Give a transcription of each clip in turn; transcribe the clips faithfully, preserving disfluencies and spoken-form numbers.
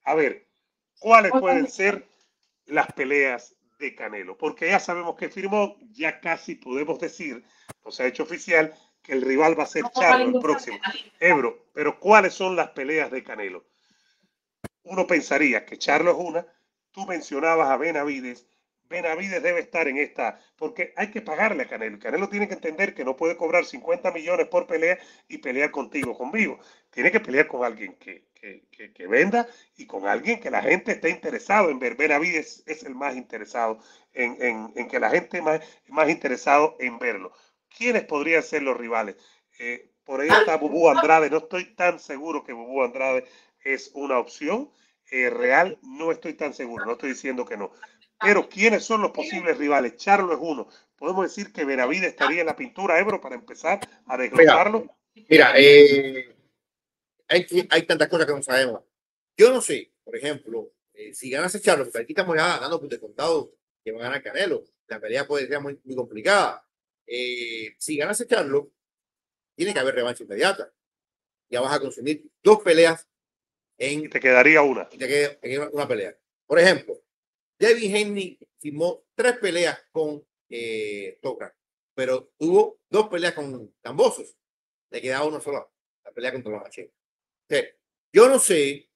A ver, ¿cuáles pueden ser las peleas de Canelo? Porque ya sabemos que firmó, ya casi podemos decir, no se ha hecho oficial, que el rival va a ser Charlo el próximo. Ebro, pero ¿cuáles son las peleas de Canelo? Uno pensaría que Charlo es una, tú mencionabas a Benavides, Benavides debe estar en esta, porque hay que pagarle a Canelo. Canelo tiene que entender que no puede cobrar cincuenta millones por pelea y pelear contigo, conmigo. Tiene que pelear con alguien que, que, que, que venda y con alguien que la gente esté interesado en ver. Benavides es el más interesado en, en, en que la gente más, más interesado en verlo. ¿Quiénes podrían ser los rivales? Eh, por ahí está Bubú Andrade. No estoy tan seguro que Bubú Andrade es una opción eh, real. No estoy tan seguro. No estoy diciendo que no. Pero, ¿quiénes son los posibles rivales? Charlo es uno. Podemos decir que Benavides estaría en la pintura, Ebro, para empezar a desglosarlo. Mira, mira eh, hay, hay tantas cosas que no sabemos. Yo no sé, por ejemplo, eh, si ganase Charlo, porque aquí estamos ya dando por descontado que va a ganar Canelo. La pelea puede ser muy, muy complicada. Eh, si ganase Charlo, tiene que haber revancha inmediata. Ya vas a consumir dos peleas en. Y te quedaría una. Y te queda una pelea. Por ejemplo, Devin Haney firmó tres peleas con eh, Toca, pero tuvo dos peleas con Cambosos. Le quedaba una sola, la pelea contra los H. O sea, yo no sé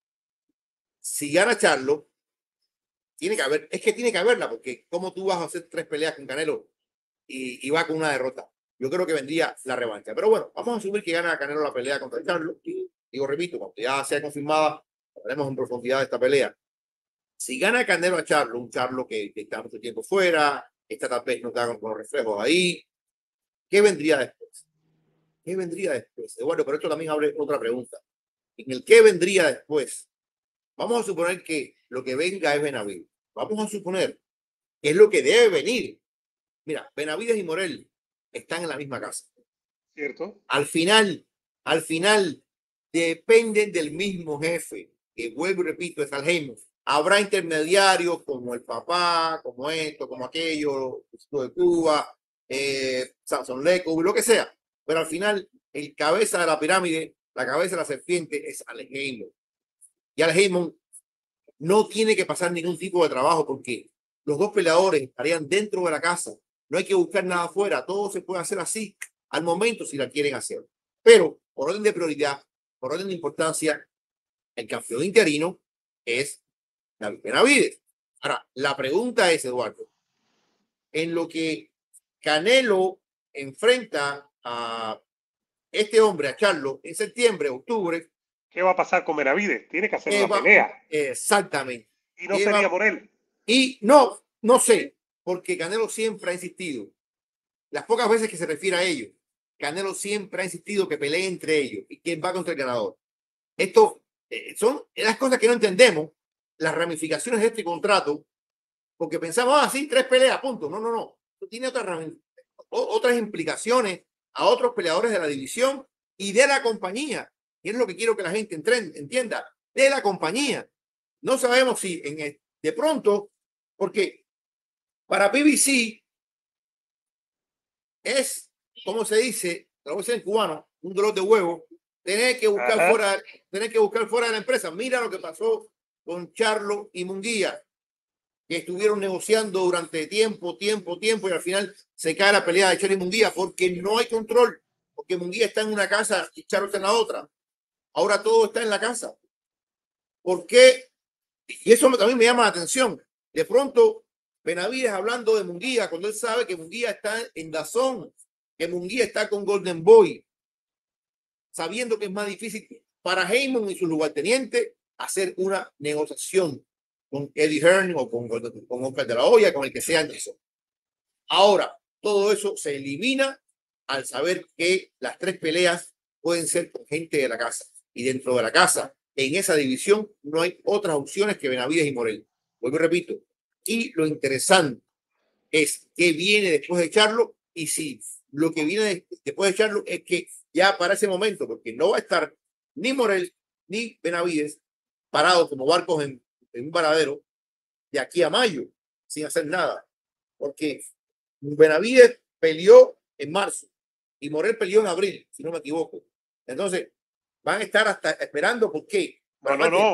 si gana Charlo, tiene que haber, es que tiene que haberla, porque ¿cómo tú vas a hacer tres peleas con Canelo y, y va con una derrota? Yo creo que vendría la revancha. Pero bueno, vamos a asumir que gana Canelo la pelea contra Charlo. Y digo, repito, cuando ya sea confirmada, hablaremos en profundidad de esta pelea. Si gana Canelo a Charlo, un Charlo que, que está mucho tiempo fuera, está tal vez no está con los reflejos ahí, ¿qué vendría después? ¿Qué vendría después? Bueno, pero esto también abre otra pregunta. En el qué vendría después, vamos a suponer que lo que venga es Benavides. Vamos a suponer que es lo que debe venir. Mira, Benavides y Morel están en la misma casa. ¿Cierto? Al final, al final, dependen del mismo jefe, que vuelvo y repito, es Al Heyman. Habrá intermediarios como el papá, como esto, como aquello, de Cuba, eh, Samson Leco, lo que sea. Pero al final, el cabeza de la pirámide, la cabeza de la serpiente es Al Heyman. Y Al Heyman no tiene que pasar ningún tipo de trabajo porque los dos peleadores estarían dentro de la casa. No hay que buscar nada afuera. Todo se puede hacer así al momento si la quieren hacer. Pero por orden de prioridad, por orden de importancia, el campeón interino es David Benavides. Ahora, la pregunta es, Eduardo, en lo que Canelo enfrenta a este hombre, a Charlo, en septiembre, octubre. ¿Qué va a pasar con Benavides? Tiene que hacer una va, pelea. Exactamente. Y no sería por él. Y no, no sé, porque Canelo siempre ha insistido, las pocas veces que se refiere a ellos, Canelo siempre ha insistido que pelee entre ellos y quién va contra el ganador. Esto eh, son las cosas que no entendemos, las ramificaciones de este contrato, porque pensamos, ah, sí, tres peleas, punto. No, no, no. Esto tiene otras, otras implicaciones a otros peleadores de la división y de la compañía. Y es lo que quiero que la gente entienda, de la compañía. No sabemos si en el, de pronto, porque para P B C es, como se dice, lo voy a decir en cubano, un dolor de huevo, tener que buscar Ajá. fuera, tener que buscar fuera de la empresa. Mira lo que pasó con Charlo y Munguía, que estuvieron negociando durante tiempo, tiempo, tiempo, y al final se cae la pelea de Charlo y Munguía porque no hay control, porque Munguía está en una casa y Charlo está en la otra. Ahora todo está en la casa. ¿Por qué? Y eso también me llama la atención. De pronto, Benavides hablando de Munguía, cuando él sabe que Munguía está en DAZN, que Munguía está con Golden Boy, sabiendo que es más difícil para Heyman y su lugarteniente hacer una negociación con Eddie Hearn o con, con Oscar de la Hoya, con el que sea eso. Ahora, todo eso se elimina al saber que las tres peleas pueden ser con gente de la casa. Y dentro de la casa, en esa división, no hay otras opciones que Benavides y Morel. Vuelvo y repito. Y lo interesante es qué viene después de Charlo y si lo que viene después de Charlo es que ya para ese momento, porque no va a estar ni Morel ni Benavides parados como barcos en, en un varadero de aquí a mayo sin hacer nada. Porque Benavides peleó en marzo y Morel peleó en abril, si no me equivoco. Entonces, van a estar hasta esperando, ¿por qué? No, no, no.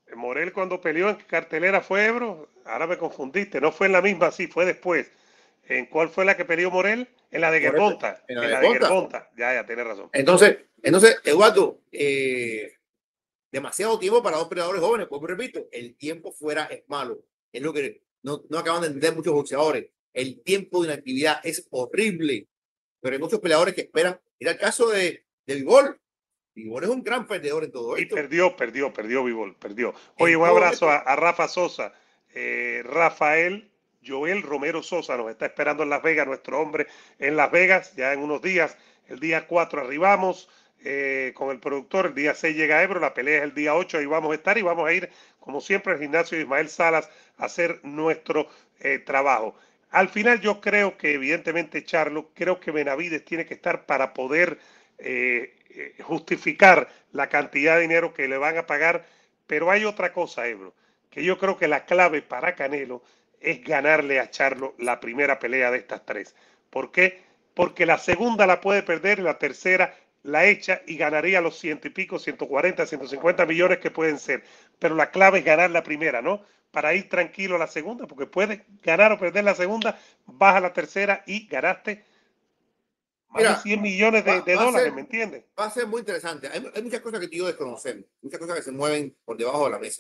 Morel cuando peleó en cartelera fue Ebro. Ahora me confundiste. No fue en la misma, sí, fue después. ¿En cuál fue la que peleó Morel? En la de Morel, Gervonta. en la En de la de Conta. Gervonta. Ya, ya, tienes razón. Entonces, entonces Eduardo, eh, demasiado tiempo para dos peleadores jóvenes. Pues repito, el tiempo fuera es malo. Es lo que no, no acaban de entender muchos boxeadores. El tiempo de inactividad es horrible. Pero hay muchos peleadores que esperan. Mira el caso de, de Vivol. Vivol es un gran perdedor en todo Y esto. perdió, perdió, perdió Vivol, perdió. Oye, En un todo abrazo a, esto. a Rafa Sosa. Eh, Rafael Joel Romero Sosa nos está esperando en Las Vegas, nuestro hombre en Las Vegas, ya en unos días. El día cuatro arribamos eh, con el productor, el día seis llega Ebro, la pelea es el día ocho, ahí vamos a estar y vamos a ir, como siempre, al gimnasio de Ismael Salas a hacer nuestro eh, trabajo. Al final yo creo que evidentemente, Charlo, creo que Benavides tiene que estar para poder eh, eh, justificar la cantidad de dinero que le van a pagar, pero hay otra cosa, Ebro, que yo creo que la clave para Canelo es ganarle a Charlo la primera pelea de estas tres. ¿Por qué? Porque la segunda la puede perder y la tercera la echa y ganaría los ciento y pico, ciento cuarenta, ciento cincuenta millones que pueden ser. Pero la clave es ganar la primera, ¿no? Para ir tranquilo a la segunda, porque puedes ganar o perder la segunda, vas a la tercera y ganaste más de Mira, cien millones de, va, de va a dólares, ser, ¿me entiendes? va a ser muy interesante. Hay, hay muchas cosas que tú y yo desconocemos, muchas cosas que se mueven por debajo de la mesa.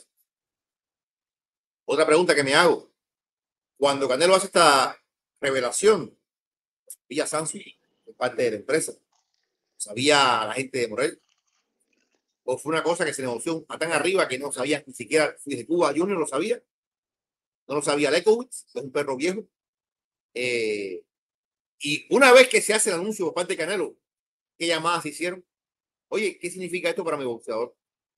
Otra pregunta que me hago, cuando Canelo hace esta revelación, Villa Samsung, de parte de la empresa, ¿sabía la gente de Morel? ¿O fue una cosa que se negoció a tan arriba que no sabía ni siquiera si de Cuba Junior lo sabía? No lo sabía Lekowitz, que es un perro viejo. Eh, y una vez que se hace el anuncio por parte de Canelo, ¿qué llamadas se hicieron? Oye, ¿qué significa esto para mi boxeador?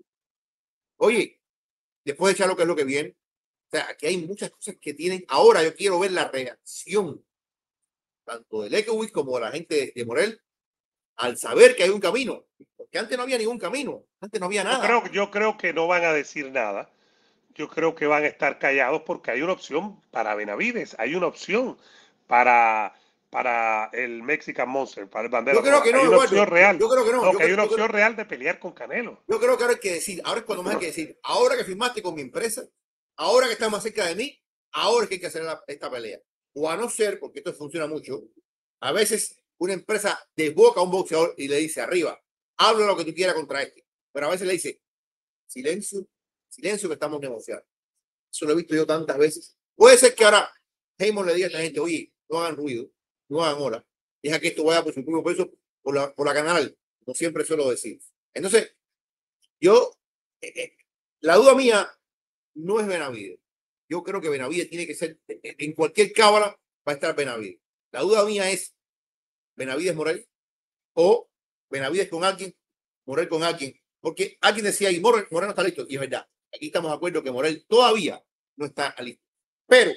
Oye, después de echar lo que es lo que viene. O sea, aquí hay muchas cosas que tienen. Ahora yo quiero ver la reacción tanto de Lekowitz como de la gente de, de Morel al saber que hay un camino. Porque antes no había ningún camino, antes no había Yo nada. creo, yo creo que no van a decir nada. Yo creo que van a estar callados porque hay una opción para Benavides, hay una opción para, para el Mexican Monster, para el Yo Bandera creo Roja. que no, Hay una Eduardo. opción Yo, real. yo creo que no. No, Yo que hay creo, una yo, creo, opción real de pelear con Canelo. yo creo que ahora hay que decir, ahora es cuando más hay que decir, ahora que firmaste con mi empresa, ahora que estás más cerca de mí, ahora es que hay que hacer la, esta pelea. O a no ser, porque esto funciona mucho, a veces una empresa desboca a un boxeador y le dice arriba, habla lo que tú quieras contra este. Pero a veces le dice, silencio, silencio que estamos negociando. Eso lo he visto yo tantas veces. Puede ser que ahora Heyman le diga a esta gente, oye, no hagan ruido, no hagan hora, deja que esto vaya por su propio peso por la, por la canal, como siempre suelo decir. Entonces, yo, eh, eh, la duda mía no es Benavides. Yo creo que Benavides tiene que ser, eh, en cualquier cábala va a estar Benavides. La duda mía es Benavides Morel o Benavides con alguien, Morel con alguien. Porque alguien decía, y Morel, Morel no está listo, y es verdad. Aquí estamos de acuerdo que Morel todavía no está listo. Pero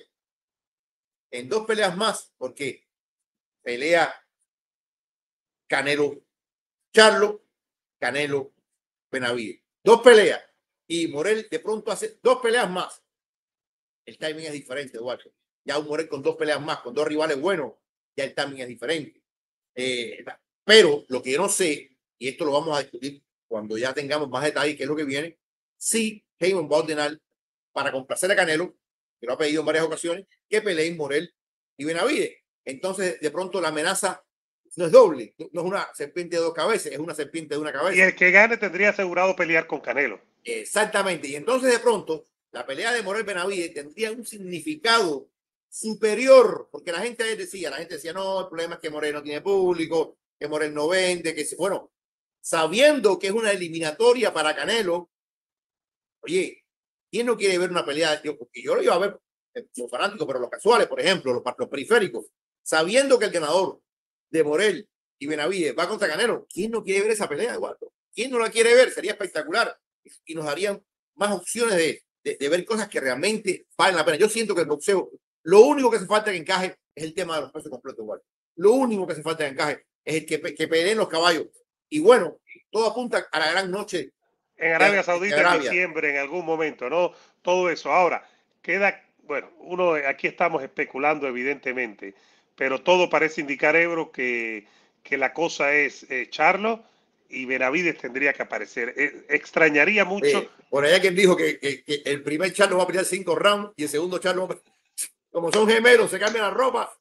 en dos peleas más, porque pelea Canelo Charlo, Canelo Benavides. Dos peleas. Y Morel de pronto hace dos peleas más. El timing es diferente, Eduardo. Ya un Morel con dos peleas más, con dos rivales buenos, ya el timing es diferente. Eh, pero lo que yo no sé, y esto lo vamos a discutir cuando ya tengamos más detalles, que es lo que viene, si Heyman va a ordenar para complacer a Canelo, que lo ha pedido en varias ocasiones, que peleen Morel y Benavides. Entonces, de pronto la amenaza no es doble, no es una serpiente de dos cabezas, es una serpiente de una Y cabeza. el que gane tendría asegurado pelear con Canelo. Exactamente. Y entonces, de pronto, la pelea de Morel Benavides tendría un significado superior, porque la gente decía, la gente decía, no, el problema es que Morel no tiene público, que Morel no vende, que bueno, sabiendo que es una eliminatoria para Canelo, oye, ¿quién no quiere ver una pelea? Yo, porque yo lo iba a ver, los fanáticos, pero los casuales, por ejemplo, los, los periféricos, sabiendo que el ganador de Morel y Benavides va contra Canelo, ¿quién no quiere ver esa pelea, Eduardo? ¿Quién no la quiere ver? Sería espectacular y nos darían más opciones de, de, de ver cosas que realmente valen la pena. Yo siento que el boxeo, lo único que hace falta que encaje es el tema de los pesos completos, igual. Lo único que hace falta que encaje es el que, que peleen los caballos. Y bueno, todo apunta a la gran noche En de, Arabia de Saudita en Arabia. diciembre, en algún momento, ¿no? Todo eso. Ahora, queda, bueno, uno aquí estamos especulando, evidentemente, pero todo parece indicar, Ebro, que, que la cosa es eh, Charlo y Benavides tendría que aparecer. Eh, extrañaría mucho. Eh, por allá quien dijo que, que, que el primer Charlo va a pelear cinco rounds y el segundo Charlo, como son gemelos, se cambian la ropa.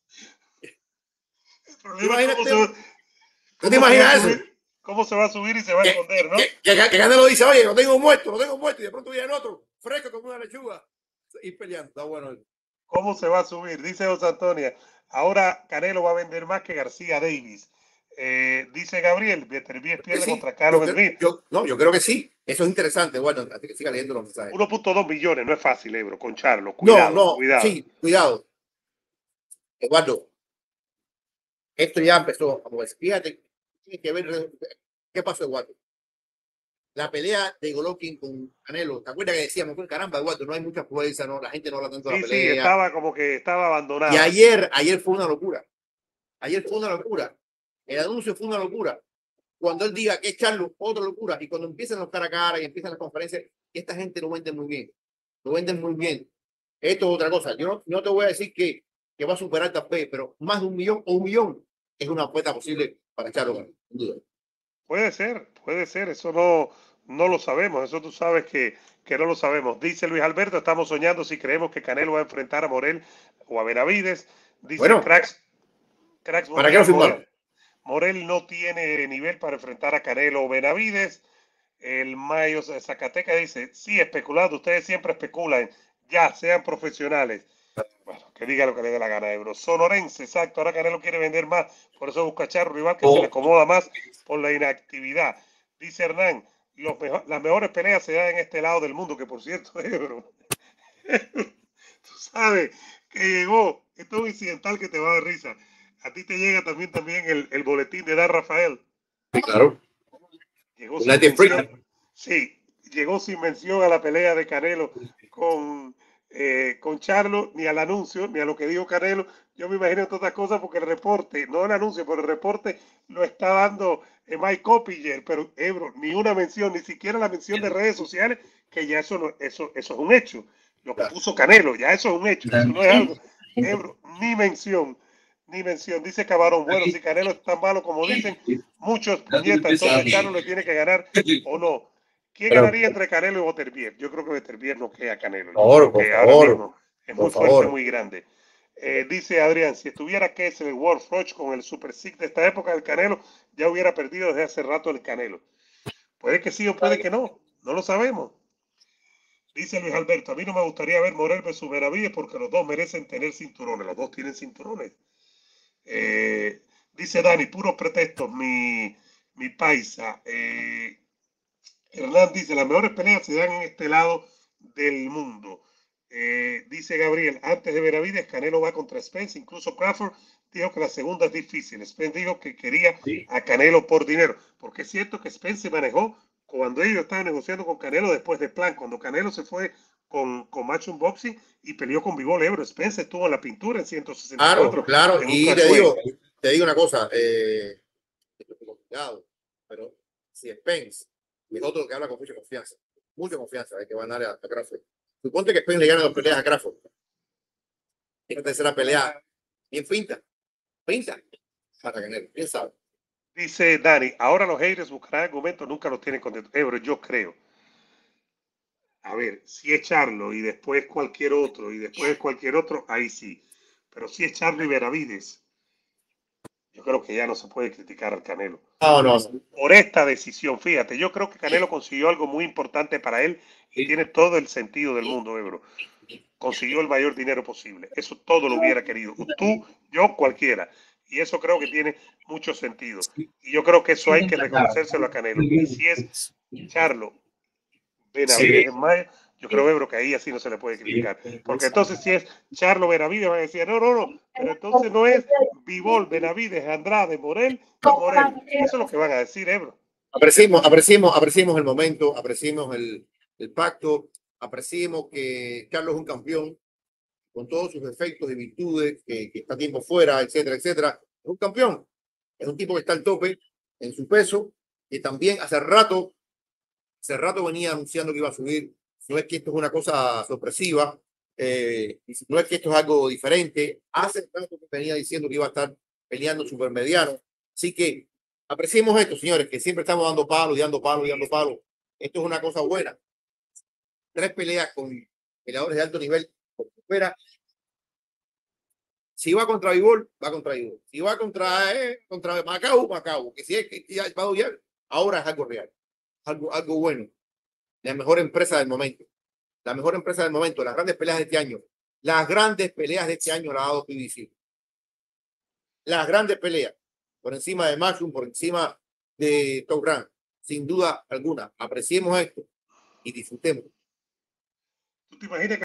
¿Te imaginas, ¿Cómo, ¿cómo te imaginas eso? Subir, ¿Cómo se va a subir y se va a que, esconder, no? Que, que, que, que Canelo dice, oye, lo tengo muerto, lo tengo muerto, y de pronto viene otro, fresco como una lechuga, y peleando. Está bueno. ¿Cómo se va a subir? Dice José Antonio, ahora Canelo va a vender más que García Davis. Eh, dice Gabriel, Beterbiev pierde sí, contra Carlos yo, Smith. Yo, no, yo creo que sí. Eso es interesante. Bueno, así que siga leyendo los mensajes. uno punto dos millones, no es fácil, Ebro, con Charlo. No, Cuidado, no, cuidado. Sí, cuidado. Eduardo, esto ya empezó. Pues, fíjate, tiene que ver qué pasó, Eduardo. La pelea de Golovkin con Canelo, ¿te acuerdas que decíamos, caramba, Eduardo, no hay mucha fuerza, no, la gente no la tanto sí, la pelea? Sí, estaba como que estaba abandonada. Y ayer, ayer fue una locura. Ayer fue una locura. El anuncio fue una locura. Cuando él diga que es Charlo, otra locura. Y cuando empiezan los cara a cara y empiezan las conferencias, esta gente lo vende muy bien. Lo venden muy bien. Esto es otra cosa. Yo no, no te voy a decir que, que va a superar esta fe, pero más de un millón o un millón es una apuesta posible para Charlo, sin duda. Puede ser, puede ser. Eso no, no lo sabemos. Eso tú sabes que, que no lo sabemos. Dice Luis Alberto, estamos soñando si creemos que Canelo va a enfrentar a Morel o a Benavides. Dice bueno, Cracks, Cracks ¿para Mundial, qué lo firmaron? Morel, Morel no tiene nivel para enfrentar a Canelo o Benavides. El Mayo de Zacatecas dice, sí, especulando, ustedes siempre especulan, ya, sean profesionales. Bueno, que diga lo que le dé la gana, Ebro. Sonorense, exacto, ahora Canelo quiere vender más, por eso busca Charro rival que oh. se le acomoda más por la inactividad. Dice Hernán, los mejor, las mejores peleas se dan en este lado del mundo, que por cierto, Ebro, tú sabes que llegó, esto es un incidental que te va a dar risa. A ti te llega también, también el, el boletín de Dan Rafael. Sí, claro. Llegó sin mención, sí, llegó sin mención a la pelea de Canelo con, eh, con Charlo, ni al anuncio, ni a lo que dijo Canelo. Yo me imagino todas estas cosas porque el reporte, no el anuncio, pero el reporte lo está dando eh, Mike Coppinger, pero Ebro, ni una mención, ni siquiera la mención de redes sociales, que ya eso, no, eso, eso es un hecho. Lo que puso Canelo, ya eso es un hecho, eso no es algo. Ebro, ni mención. Ni mención, dice Camarón. Bueno, si Canelo es tan malo como dicen, muchos puñetas, entonces Charlo le tiene que ganar o no. ¿Quién Pero, ganaría entre Canelo y Beterbiev? Yo creo que Beterbiev no queda Canelo. Por favor, que ahora favor, mismo es muy fuerte, favor. muy grande. Eh, dice Adrián, si estuviera Kessel, el World Froch con el Super Six de esta época del Canelo, ya hubiera perdido desde hace rato el Canelo. Puede que sí o puede que no, no lo sabemos. Dice Luis Alberto, a mí no me gustaría ver Morel versus Benavides porque los dos merecen tener cinturones, los dos tienen cinturones. Eh, dice Dani, puros pretextos, mi, mi paisa. Eh, Hernán dice, las mejores peleas se dan en este lado del mundo. Eh, dice Gabriel, antes de Benavides, Canelo va contra Spence, incluso Crawford dijo que la segunda es difícil. Spence dijo que quería a Canelo por dinero, porque es cierto que Spence se manejó cuando ellos estaban negociando con Canelo después del plan, cuando Canelo se fue con, con Matchroom Boxing y peleó con Bivol Ebro. Spence estuvo en la pintura en ciento sesenta y cuatro. Claro, claro, y te digo, te digo una cosa, eh, complicado, pero si Spence es otro que habla con mucha confianza, mucha confianza de que van a dar a, a Crawford. Suponte que Spence le gana las peleas a Crawford. Esta tercera pelea, bien pinta, pinta para Canelo, quién sabe. Dice Dani, ahora los haters buscarán argumentos, nunca los tienen contentos. Ebro, yo creo. A ver, si es Charlo y después cualquier otro y después cualquier otro, ahí sí. Pero si es Charlo y Benavides, yo creo que ya no se puede criticar al Canelo. No, no. Por esta decisión, fíjate, yo creo que Canelo consiguió algo muy importante para él y tiene todo el sentido del mundo, Ebro. Consiguió el mayor dinero posible. Eso todo lo hubiera querido. Tú, yo, cualquiera. Y eso creo que tiene mucho sentido. Y yo creo que eso hay que reconocérselo a Canelo. Y si es Charlo, Benavides en mayo, yo creo, Ebro, que ahí así no se le puede criticar. Porque entonces si es Charlo, Benavides, van a decir, no, no, no, pero entonces no es Bivol, Benavides, Andrade, Morel, Morel. Eso es lo que van a decir, Ebro. Apreciemos, apreciemos, apreciemos el momento, apreciemos el, el pacto, apreciemos que Carlos es un campeón con todos sus defectos y virtudes, que, que está tiempo fuera, etcétera, etcétera. Es un campeón, es un tipo que está al tope en su peso, que también hace rato, hace rato venía anunciando que iba a subir. No es que esto es una cosa sorpresiva, eh, no es que esto es algo diferente. Hace rato que venía diciendo que iba a estar peleando supermediano. Así que Apreciemos esto, señores, que siempre estamos dando palos y dando palos y dando palos. Esto es una cosa buena. Tres peleas con peleadores de alto nivel. Espera. Si va contra Bivol, va contra Bivol. Si va contra, eh, contra Macao, Macao. Que si es que ya va a odiar, ahora es algo real. Algo, algo bueno. La mejor empresa del momento. La mejor empresa del momento. Las grandes peleas de este año. Las grandes peleas de este año las ha dado P B C. Las grandes peleas. Por encima de Matchroom, por encima de Top Rank. Sin duda alguna. Apreciemos esto y disfrutemos. ¿Tú te imaginas que